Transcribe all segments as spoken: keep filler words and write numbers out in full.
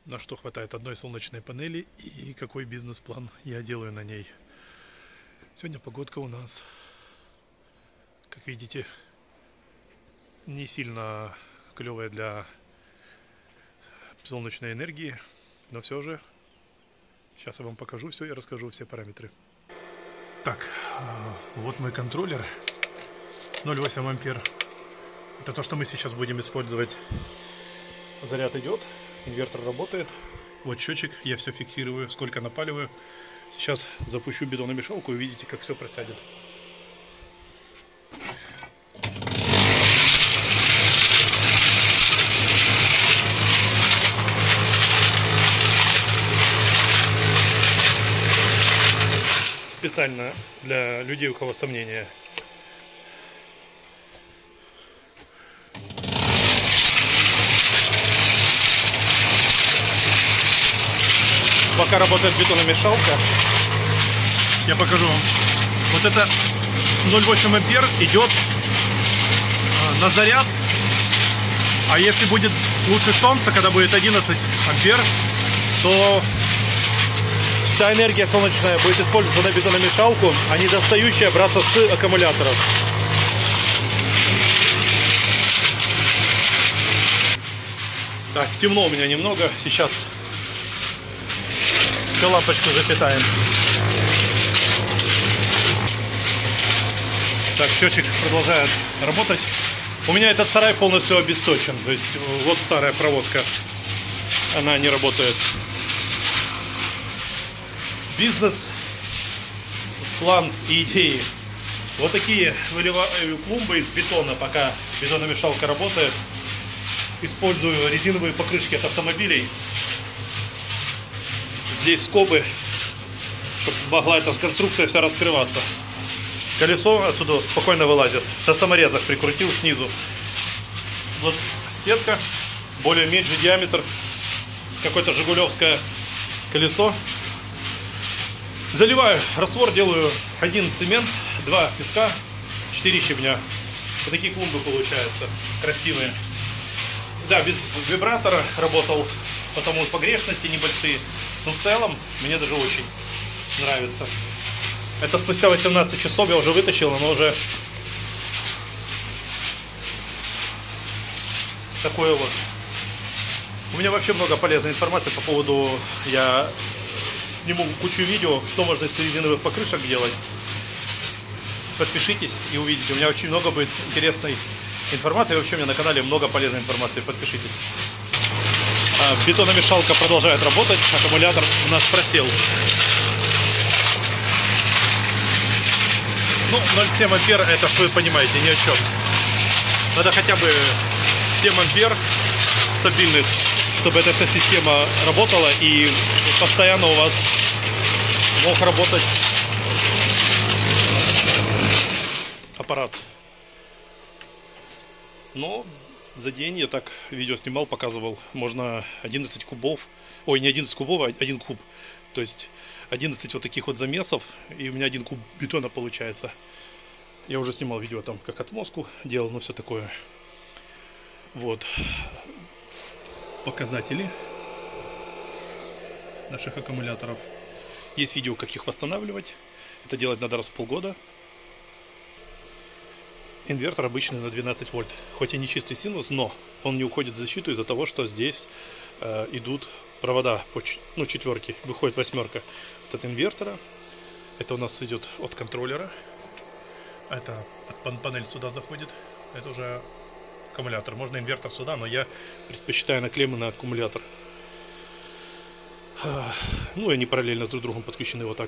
на что хватает одной солнечной панели и какой бизнес-план я делаю на ней. Сегодня погодка у нас, как видите, не сильно клевая для солнечной энергии, но все же сейчас я вам покажу все и расскажу все параметры. Так, вот мой контроллер ноль целых восемь ампер. Это то, что мы сейчас будем использовать. Заряд идет, инвертор работает. Вот счетчик, я все фиксирую, сколько напаливаю. Сейчас запущу бетономешалку, увидите, как все просядет. Специально для людей, у кого сомнения. Пока работает бетономешалка, я покажу вам. Вот это ноль целых восемь ампер идет на заряд. А если будет лучше солнца, когда будет одиннадцать ампер, то вся энергия солнечная будет использоваться на бетономешалку, а не достающая браться с аккумуляторов. Так, темно у меня немного. Сейчас еще лампочку запитаем. Так, счетчик продолжает работать. У меня этот сарай полностью обесточен. То есть вот старая проводка. Она не работает. Бизнес, план и идеи. Вот такие выливаю клумбы из бетона, пока бетономешалка работает. Использую резиновые покрышки от автомобилей. Здесь скобы, чтобы могла эта конструкция вся раскрываться. Колесо отсюда спокойно вылазит. На саморезах прикрутил снизу. Вот сетка, более меньший диаметр. Какое-то жигулевское колесо. Заливаю раствор, делаю один цемент, два песка, четыре щебня. Вот такие клумбы получаются, красивые. Да, без вибратора работал, потому погрешности небольшие. Но в целом мне даже очень нравится. Это спустя восемнадцать часов я уже вытащил, оно уже такое вот. У меня вообще много полезной информации по поводу, я сниму кучу видео, что можно из резиновых покрышек делать. Подпишитесь и увидите. У меня очень много будет интересной информации. Вообще у меня на канале много полезной информации. Подпишитесь. Бетономешалка продолжает работать. Аккумулятор у нас просел. Ну, ноль целых семь ампер, это, что вы понимаете, ни о чем. Надо хотя бы семь ампер стабильных, чтобы эта вся система работала и постоянно у вас мог работать аппарат. Но за день я так видео снимал, показывал, можно одиннадцать кубов, ой, не одиннадцать кубов, а один куб. То есть одиннадцать вот таких вот замесов, и у меня один куб бетона получается. Я уже снимал видео там, как отмостку делал, ну все такое. Вот. Показатели наших аккумуляторов. Есть видео, как их восстанавливать. Это делать надо раз в полгода. Инвертор обычный на двенадцать вольт. Хоть и не чистый синус, но он не уходит в защиту из-за того, что здесь э, идут провода по ну, четверке. Выходит восьмерка от инвертора. Это у нас идет от контроллера. Это от панель сюда заходит. Это уже аккумулятор. Можно инвертор сюда, но я предпочитаю на клеммы на аккумулятор. Ну, и они параллельно с друг другом подключены вот так.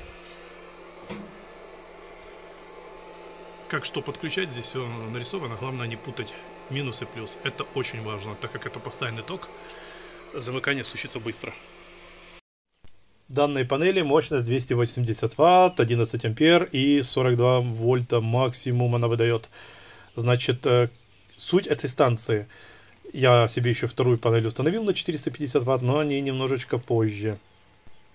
Как что подключать, здесь все нарисовано. Главное не путать минус и плюс. Это очень важно, так как это постоянный ток. Замыкание случится быстро. Данной панели мощность двести восемьдесят ватт, одиннадцать ампер и сорок два вольта максимум она выдает. Значит, суть этой станции. Я себе еще вторую панель установил на четыреста пятьдесят ватт, но они немножечко позже.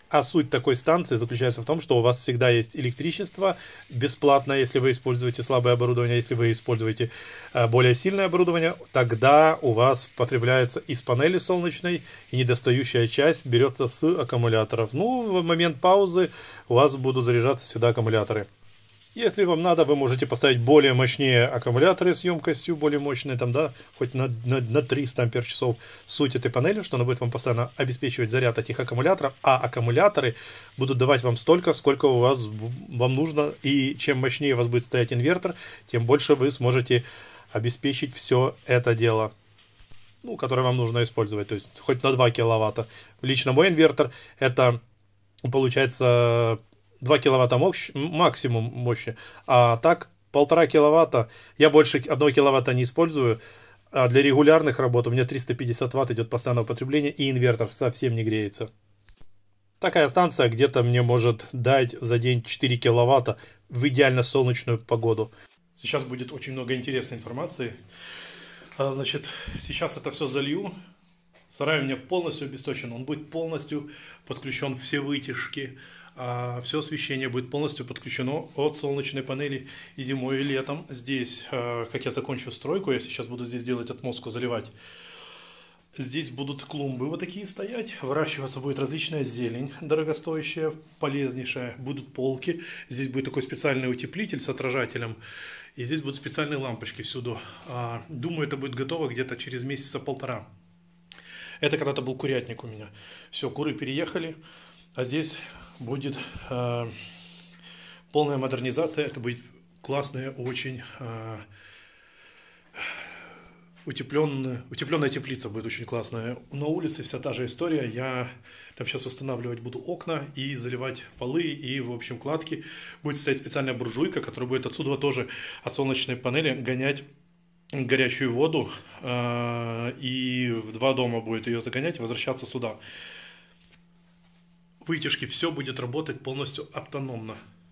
А суть такой станции заключается в том, что у вас всегда есть электричество бесплатно, если вы используете слабое оборудование. Если вы используете более сильное оборудование, тогда у вас потребляется из панели солнечной, и недостающая часть берется с аккумуляторов. Ну, в момент паузы у вас будут заряжаться всегда аккумуляторы. Если вам надо, вы можете поставить более мощнее аккумуляторы с емкостью, более мощные, там, да, хоть на, на, на триста ампер-часов. Суть этой панели, что она будет вам постоянно обеспечивать заряд этих аккумуляторов, а аккумуляторы будут давать вам столько, сколько у вас вам нужно. И чем мощнее у вас будет стоять инвертор, тем больше вы сможете обеспечить все это дело, ну, которое вам нужно использовать. То есть хоть на два киловатта. Лично мой инвертор, это получается два киловатта мощь, максимум мощи, а так полтора киловатта. Я больше одного киловатта не использую, а для регулярных работ у меня триста пятьдесят ватт идет постоянного потребления, и инвертор совсем не греется. Такая станция где-то мне может дать за день четыре киловатта в идеально солнечную погоду. Сейчас будет очень много интересной информации. Значит, сейчас это все залью. Сарай у меня полностью обесточен, он будет полностью подключен, все вытяжки. А все освещение будет полностью подключено от солнечной панели и зимой, и летом. Здесь, как я закончу стройку, я сейчас буду здесь делать отмостку, заливать. Здесь будут клумбы вот такие стоять, выращиваться будет различная зелень, дорогостоящая, полезнейшая. Будут полки, здесь будет такой специальный утеплитель с отражателем. И здесь будут специальные лампочки всюду. Думаю, это будет готово где-то через месяца полтора. Это когда-то был курятник у меня. Все, куры переехали, а здесь будет э, полная модернизация. Это будет классная, очень э, утепленная, утепленная теплица будет очень классная. На улице вся та же история. Я там сейчас устанавливать буду окна и заливать полы, и, в общем, кладки. Будет стоять специальная буржуйка, которая будет отсюда тоже от солнечной панели гонять горячую воду. Э, и в два дома будет ее загонять и возвращаться сюда. Вытяжки, все будет работать полностью автономно.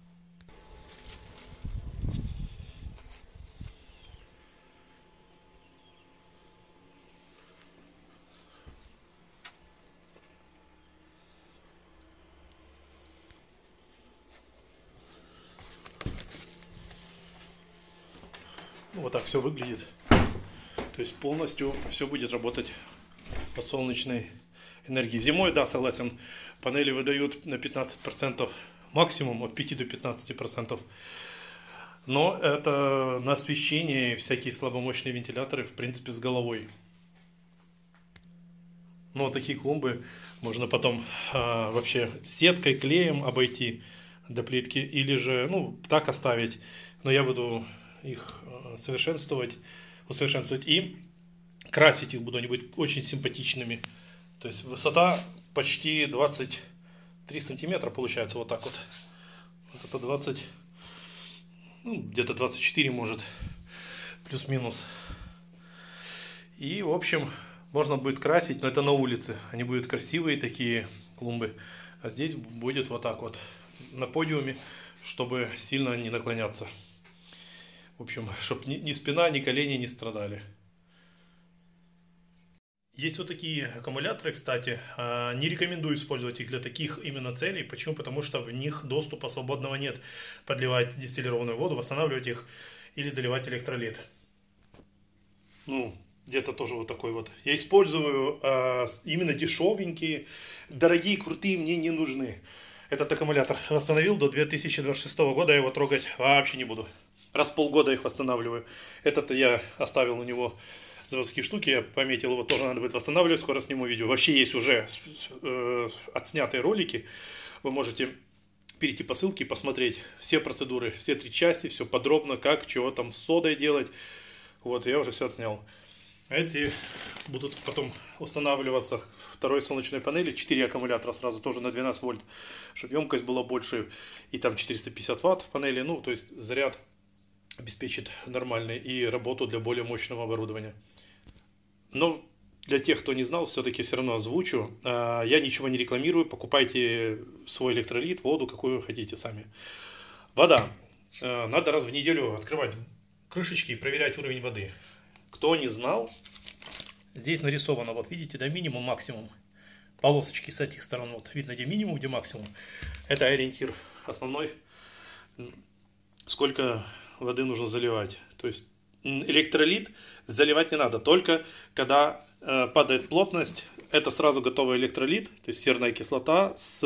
Ну, вот так все выглядит. То есть полностью все будет работать по солнечной энергии. Зимой, да, согласен, панели выдают на пятнадцать процентов максимум, от пяти до пятнадцати процентов. Но это на освещение и всякие слабомощные вентиляторы, в принципе, с головой. Но такие клумбы можно потом а, вообще сеткой, клеем обойти до плитки, или же, ну, так оставить. Но я буду их совершенствовать, усовершенствовать и красить их буду, они будут очень симпатичными. То есть высота почти двадцать три сантиметра получается, вот так вот. Вот это двадцать, ну, где-то двадцать четыре может, плюс-минус. И, в общем, можно будет красить, но это на улице. Они будут красивые такие клумбы. А здесь будет вот так вот, на подиуме, чтобы сильно не наклоняться. В общем, чтобы ни, ни спина, ни колени не страдали. Есть вот такие аккумуляторы, кстати, не рекомендую использовать их для таких именно целей. Почему? Потому что в них доступа свободного нет. Подливать дистиллированную воду, восстанавливать их или доливать электролит. Ну, где-то тоже вот такой вот. Я использую а, именно дешевенькие, дорогие, крутые мне не нужны. Этот аккумулятор восстановил до две тысячи двадцать шестого года, я его трогать вообще не буду. Раз в полгода их восстанавливаю. Этот я оставил у него заводские штуки, я пометил его, тоже надо будет восстанавливать, скоро сниму видео. Вообще есть уже э, отснятые ролики, вы можете перейти по ссылке и посмотреть все процедуры, все три части, все подробно, как, чего там с содой делать. Вот, я уже все отснял. Эти будут потом устанавливаться второй солнечной панели, четыре аккумулятора сразу, тоже на двенадцать вольт, чтобы емкость была больше, и там четыреста пятьдесят ватт в панели, ну, то есть заряд обеспечит нормальный и работу для более мощного оборудования. Но для тех, кто не знал, все-таки все равно озвучу. Я ничего не рекламирую, покупайте свой электролит, воду, какую хотите сами. Вода. Надо раз в неделю открывать крышечки и проверять уровень воды. Кто не знал, здесь нарисовано, вот видите, да, минимум, максимум. полосочки с этих сторон, вот видно, где минимум, где максимум. Это ориентир основной, сколько воды нужно заливать. То есть электролит заливать не надо, только когда э, падает плотность, это сразу готовый электролит, то есть серная кислота с,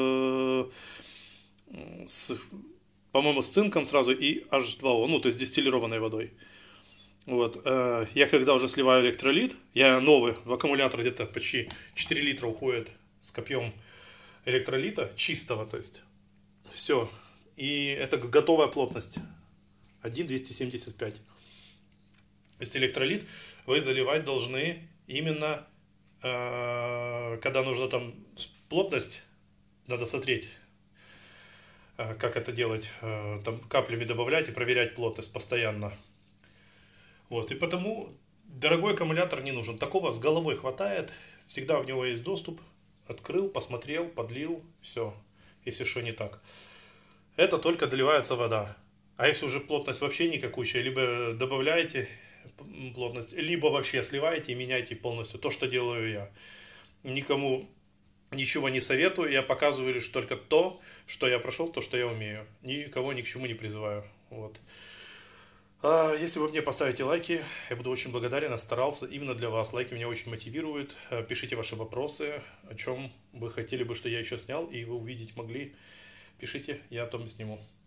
с по-моему, с цинком сразу и эйч два о, ну, то есть дистиллированной водой. Вот, э, я когда уже сливаю электролит, я новый, в аккумулятор где-то почти четыре литра уходит с копьем электролита, чистого, то есть, все. И это готовая плотность, один двести семьдесят пять. То есть электролит вы заливать должны именно, э, когда нужно там плотность, надо смотреть, э, как это делать, э, там каплями добавлять и проверять плотность постоянно. Вот, и потому дорогой аккумулятор не нужен. Такого с головой хватает, всегда в него есть доступ. Открыл, посмотрел, подлил, все, если что не так. Это только доливается вода. А если уже плотность вообще никакущая, либо добавляете плотность, либо вообще сливаете и меняете полностью. То, что делаю я. Никому ничего не советую, я показываю лишь только то, что я прошел, то, что я умею. Никого ни к чему не призываю. Вот. Если вы мне поставите лайки, я буду очень благодарен, я старался именно для вас. Лайки меня очень мотивируют. Пишите ваши вопросы, о чем вы хотели бы, что я еще снял, и вы увидеть могли. Пишите, я о том и сниму.